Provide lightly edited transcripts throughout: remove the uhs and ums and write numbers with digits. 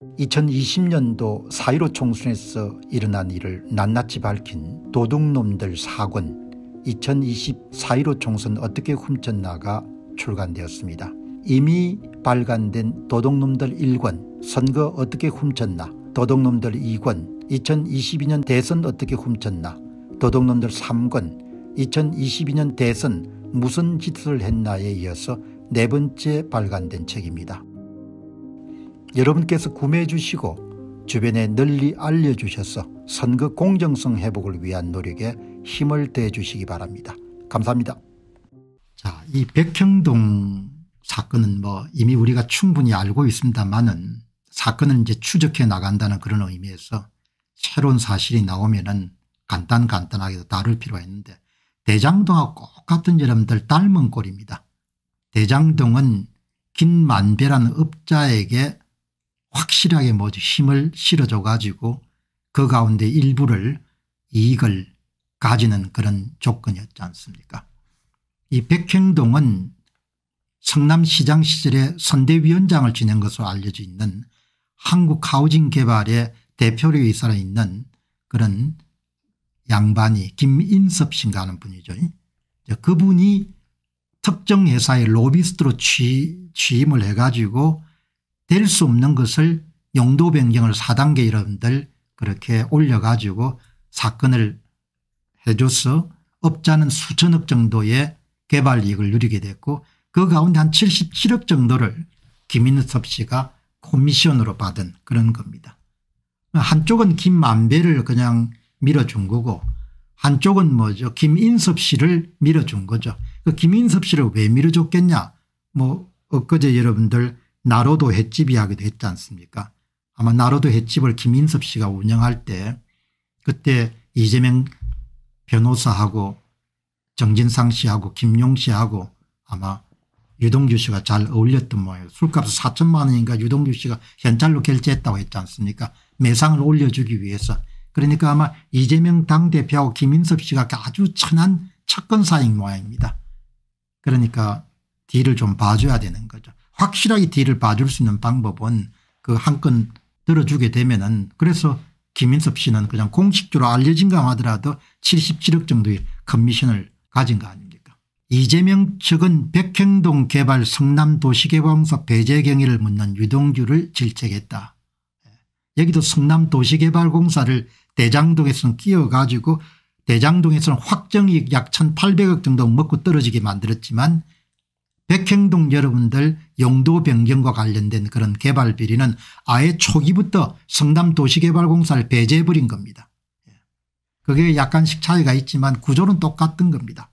2020년도 4.15 총선에서 일어난 일을 낱낱이 밝힌 도둑놈들 4권 2020 4.15 총선 어떻게 훔쳤나가 출간되었습니다. 이미 발간된 도둑놈들 1권 선거 어떻게 훔쳤나, 도둑놈들 2권 2022년 대선 어떻게 훔쳤나, 도둑놈들 3권 2022년 대선 무슨 짓을 했나에 이어서 네 번째 발간된 책입니다. 여러분께서 구매해 주시고 주변에 널리 알려주셔서 선거 공정성 회복을 위한 노력에 힘을 더해 주시기 바랍니다. 감사합니다. 자, 이 백형동 사건은 이미 우리가 충분히 알고 있습니다만은 사건을 이제 추적해 나간다는 그런 의미에서 새로운 사실이 나오면은 간단하게 다룰 필요가 있는데, 대장동하고 똑같은 여러분들 닮은 꼴입니다. 대장동은 김만배라는 업자에게 확실하게 힘을 실어줘 가지고 그 가운데 일부를 이익을 가지는 그런 조건이었지 않습니까? 이 백형동은 성남시장 시절에 선대위원장을 지낸 것으로 알려져 있는 한국하우징개발의 대표이사로 있는 그런 양반이 김인섭 씨인가 하는 분이죠. 그분이 특정 회사의 로비스트로 취임을 해가지고 될 수 없는 것을 용도 변경을 4단계 여러분들 그렇게 올려가지고 사건을 해줘서 업자는 수천억 정도의 개발 이익을 누리게 됐고, 그 가운데 한 77억 정도를 김인섭 씨가 코미션으로 받은 그런 겁니다. 한쪽은 김만배를 그냥 밀어준 거고 한쪽은 김인섭 씨를 밀어준 거죠. 그 김인섭 씨를 왜 밀어줬겠냐, 엊그제 여러분들 나로도 횟집 이야기도 했지 않습니까? 아마 나로도 횟집을 김인섭 씨가 운영할 때 그때 이재명 변호사하고 정진상 씨하고 김용 씨하고 아마 유동규 씨가 잘 어울렸던 모양이에요. 술값 4천만 원인가 유동규 씨가 현찰로 결제했다고 했지 않습니까? 매상을 올려주기 위해서. 그러니까 아마 이재명 당대표하고 김인섭 씨가 아주 친한 척건 사이인 모양입니다. 그러니까 딜을 좀 봐줘야 되는 거죠. 확실하게 딜을 봐줄 수 있는 방법은 그 한 건 들어주게 되면은, 그래서 김인섭 씨는 그냥 공식적으로 알려진가 하더라도 77억 정도의 커미션을 가진 거 아닙니까? 이재명 측은 백형동 개발 성남도시개발공사 배제 경위를 묻는 유동규를 질책했다. 여기도 성남도시개발공사를 대장동에서는 끼워가지고 대장동에서는 확정이익 약 1,800억 정도 먹고 떨어지게 만들었지만 백형동 여러분들 용도 변경과 관련된 그런 개발 비리는 아예 초기부터 성남도시개발공사를 배제해버린 겁니다. 그게 약간씩 차이가 있지만 구조는 똑같은 겁니다.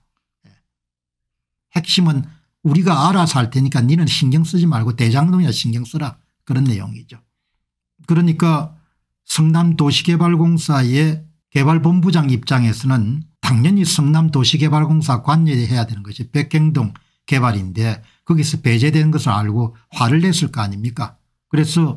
핵심은 우리가 알아서 할 테니까 니는 신경 쓰지 말고 대장동이나 신경 쓰라, 그런 내용이죠. 그러니까 성남도시개발공사의 개발본부장 입장에서는 당연히 성남도시개발공사 관여해야 되는 것이 백형동 개발인데 거기서 배제된 것을 알고 화를 냈을 거 아닙니까? 그래서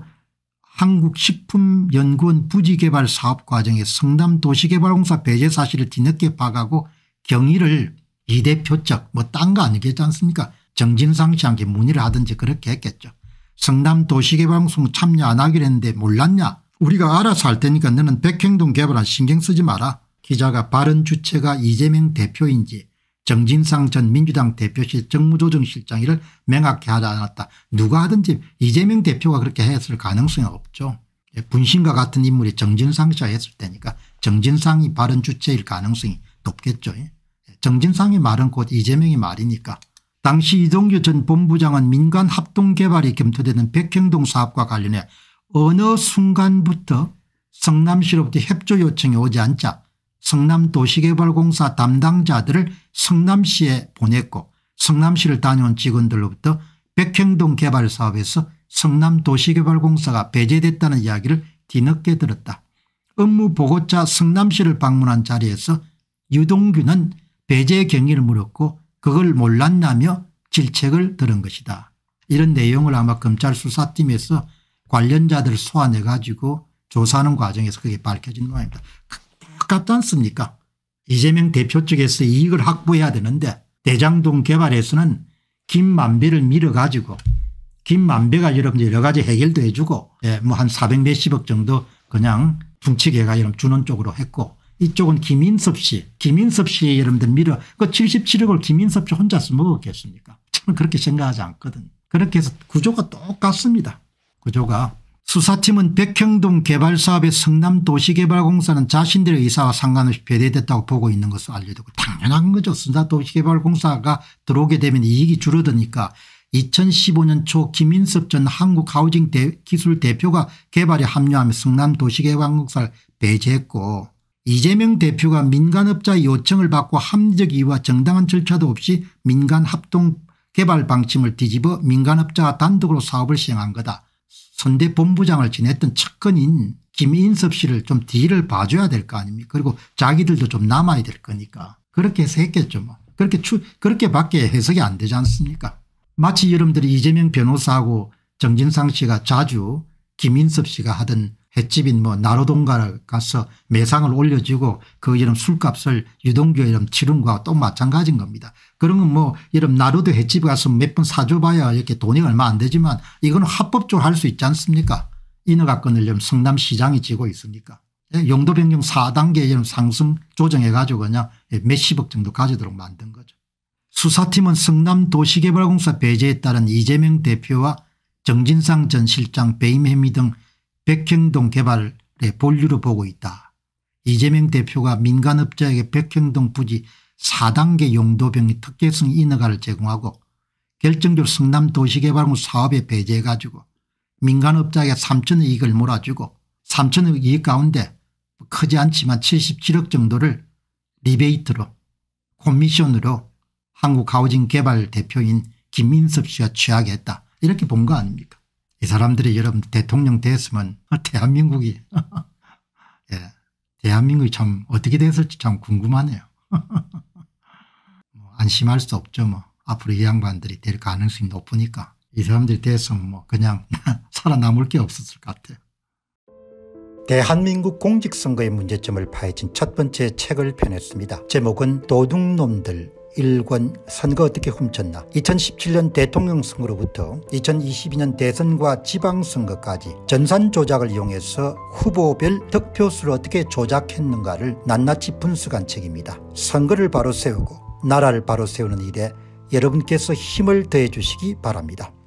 한국식품연구원 부지개발 사업 과정에 성남도시개발공사 배제 사실을 뒤늦게 파악하고 경위를 이 대표 쪽 딴 거 아니겠지 않습니까? 정진상 씨한테 문의를 하든지 그렇게 했겠죠. 성남도시개발공사 참여 안 하기로 했는데 몰랐냐? 우리가 알아서 할 테니까 너는 백형동 개발은 신경 쓰지 마라. 기자가 발언 주체가 이재명 대표인지 정진상 전 민주당 대표실 정무조정실장을 명확히 하지 않았다. 누가 하든지 이재명 대표가 그렇게 했을 가능성이 없죠. 분신과 같은 인물이 정진상 씨가 했을 테니까 정진상이 발언 주체일 가능성이 높겠죠. 정진상의 말은 곧 이재명의 말이니까. 당시 이동규 전 본부장은 민간 합동개발이 검토되는 백형동 사업과 관련해 어느 순간부터 성남시로부터 협조 요청이 오지 않자 성남도시개발공사 담당자들을 성남시에 보냈고 성남시를 다녀온 직원들로부터 백형동 개발 사업에서 성남도시개발공사가 배제됐다는 이야기를 뒤늦게 들었다. 업무 보고자 성남시를 방문한 자리에서 유동규는 배제 경위를 물었고 그걸 몰랐냐며 질책을 들은 것이다. 이런 내용을 아마 검찰 수사팀에서 관련자들을 소환해 가지고 조사하는 과정에서 그게 밝혀진 모양입니다. 똑같지 않습니까? 이재명 대표 측에서 이익을 확보해야 되는데 대장동 개발에서는 김만배를 밀어가지고 김만배가 여러분들 여러 가지 해결도 해주고 예, 뭐 한 400 몇십억 정도 그냥 붕치개가 여러분 주는 쪽으로 했고 이쪽은 김인섭 씨 여러분들 밀어 그 77억을 김인섭 씨 혼자서 먹었겠습니까? 저는 그렇게 생각하지 않거든요. 그렇게 해서 구조가 똑같습니다. 구조가. 수사팀은 백형동 개발사업의 성남도시개발공사는 자신들의 의사와 상관없이 배제됐다고 보고 있는 것으로 알려졌고 당연한 거죠. 성남도시개발공사가 들어오게 되면 이익이 줄어드니까 2015년 초 김인섭 전 한국하우징기술 대표가 개발에 합류하며 성남도시개발공사를 배제했고 이재명 대표가 민간업자의 요청을 받고 합리적 이유와 정당한 절차도 없이 민간 합동 개발 방침을 뒤집어 민간업자가 단독으로 사업을 시행한 거다. 선대 본부장을 지냈던 측근인 김인섭 씨를 좀 뒤를 봐줘야 될 거 아닙니까? 그리고 자기들도 좀 남아야 될 거니까 그렇게 해서 했겠죠. 뭐. 그렇게밖에 해석이 안 되지 않습니까? 마치 여러분들이 이재명 변호사하고 정진상 씨가 자주 김인섭 씨가 하던 횟집인 뭐 나로동가를 가서 매상을 올려주고 그 이런 술값을 유동규에 이런 치른 거와 또 마찬가지인 겁니다. 그런 건 뭐 이런 나로도 횟집에 가서 몇 번 사줘봐야 이렇게 돈이 얼마 안 되지만 이건 합법적으로 할 수 있지 않습니까? 인허가 끊으려면 성남시장이 지고 있으니까. 용도 변경 4단계 이런 상승 조정해 가지고 그냥 몇십억 정도 가지도록 만든 거죠. 수사팀은 성남도시개발공사 배제에 따른 이재명 대표와 정진상 전 실장 배임 혐의 등 백형동 개발의 본류로 보고 있다. 이재명 대표가 민간업자에게 백형동 부지 4단계 용도병리 특혜성 인허가를 제공하고 결정적으로 성남도시개발공사 사업에 배제해 가지고 민간업자에게 3천억 이익을 몰아주고 3천억 이익 가운데 크지 않지만 77억 정도를 리베이트로 코미션으로 한국하우징개발 대표인 김인섭 씨가 취하게 했다. 이렇게 본 거 아닙니까? 이 사람들이 여러분 대통령 됐으면 대한민국이 예, 대한민국이 참 어떻게 됐을지 참 궁금하네요. 뭐 안심할 수 없죠. 뭐 앞으로 이 양반들이 될 가능성이 높으니까 이 사람들이 됐으면 뭐 그냥 살아남을 게 없었을 것 같아요. 대한민국 공직선거의 문제점을 파헤친 첫 번째 책을 펴냈습니다. 제목은 도둑놈들 1권 선거 어떻게 훔쳤나. 2017년 대통령 선거로부터 2022년 대선과 지방선거까지 전산 조작을 이용해서 후보별 득표수를 어떻게 조작했는가를 낱낱이 분석한 책입니다. 선거를 바로 세우고 나라를 바로 세우는 일에 여러분께서 힘을 더해 주시기 바랍니다.